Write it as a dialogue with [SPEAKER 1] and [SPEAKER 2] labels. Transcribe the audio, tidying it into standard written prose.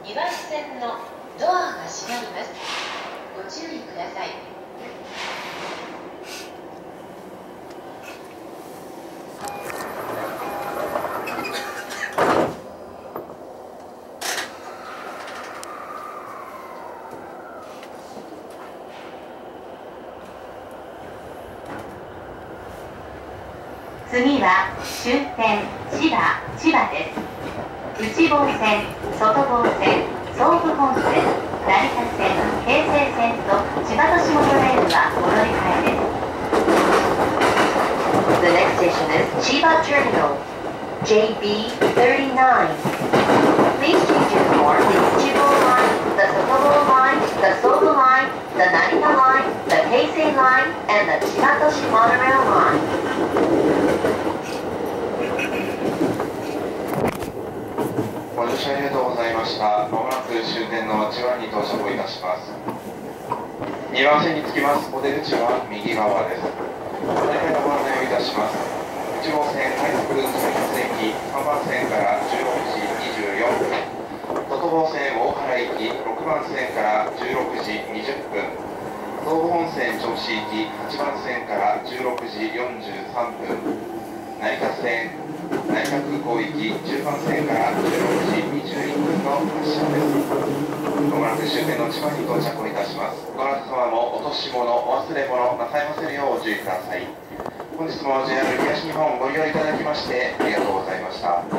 [SPEAKER 1] 岩手線のドアが閉まります。ご注意ください。次は終点千葉です。内房線、外房線、総武本線、成田線、京成線と千葉都市モノレールはお乗り換えです。The next station is Chiba Terminal, JB39. Please change your form the Ichibo line, the Sotobo line, the Sobu line, the Narita line, the Keisei line, and the Chibatoshi monorail line.
[SPEAKER 2] ご乗車ありがとうございました。まもなく終点の千葉に到着いたします。2番線に着きます。お出口は右側です。お乗り換えのご案内をいたします。1号線快速内発駅3番線から16時24分。外房線大原行き6番線から16時20分。東武本線銚子行き8番線から16時43分。成田線成田空港行き10番線から16時21分の発車です。まもなく終点の千葉に到着をいたします。どなた様も落とし物、お忘れ物なさいませるようご注意ください。本日も JR 東日本ご利用いただきましてありがとうございました。